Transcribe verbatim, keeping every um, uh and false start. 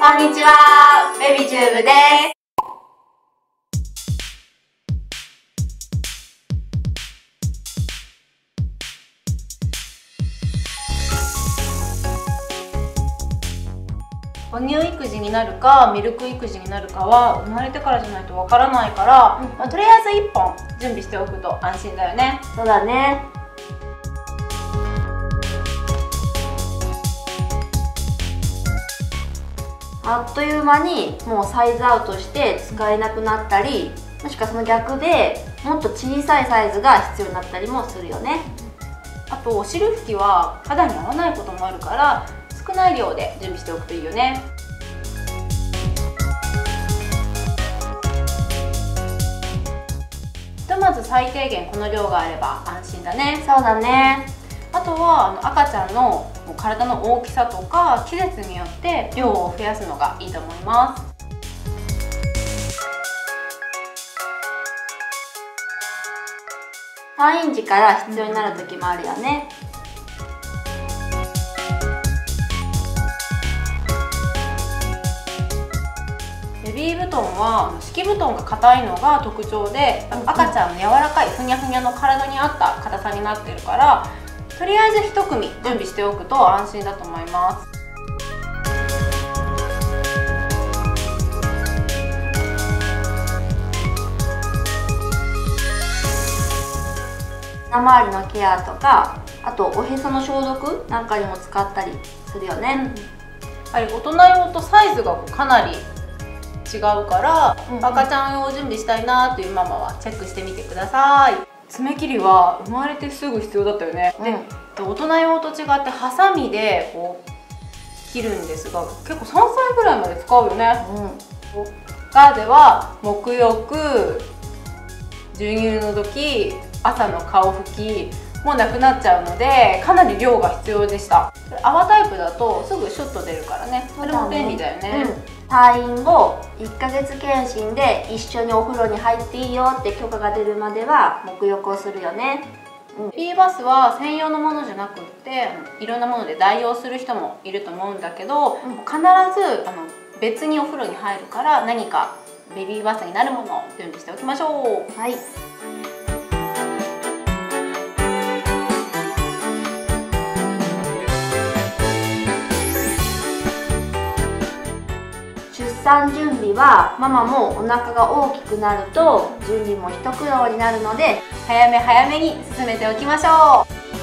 こんにちは、ベビチューブです。母乳育児になるかミルク育児になるかは生まれてからじゃないとわからないから、うんまあ、とりあえずいっぽん準備しておくと安心だよね。 そうだね。あっという間にもうサイズアウトして使えなくなったり、もしくはその逆でもっと小さいサイズが必要になったりもするよね。 あとお汁拭きは肌に合わないこともあるから少ない量で準備しておくといいよね。ひとまず最低限この量があれば安心だね。 そうだね。 あとはあの赤ちゃんの体の大きさとか季節によって量を増やすのがいいと思います。 さんインチから必要になる時もあるよね。 ベビー布団は敷布団が硬いのが特徴で、赤ちゃんの柔らかいふにゃふにゃの体に合った硬さになってるから、とりあえずいち組準備しておくと安心だと思います。 鼻周りのケアとか、あとおへその消毒なんかにも使ったりするよね。 やっぱり大人用とサイズがかなり違うから、うんうん、赤ちゃん用準備したいなというママはチェックしてみてください。爪切りは生まれてすぐ必要だったよね。うん、で大人用と違ってハサミでこう切るんですが、結構さんさいぐらいまで使うよね。うん、ガーゼは沐浴、授乳の時、朝の顔拭きもうなくなっちゃうので、かなり量が必要でした。泡タイプだとすぐシュッと出るからね、それも便利だよね。 退院後いっかげつ検診で一緒にお風呂に入っていいよって許可が出るまでは沐浴をするよね。 うん、ベビーバスは専用のものじゃなくっていろんなもので代用する人もいると思うんだけど、うん、必ずあの別にお風呂に入るから何かベビーバスになるものを準備しておきましょう。 はい。出産準備はママもお腹が大きくなると準備も一苦労になるので、 早め早めに進めておきましょう。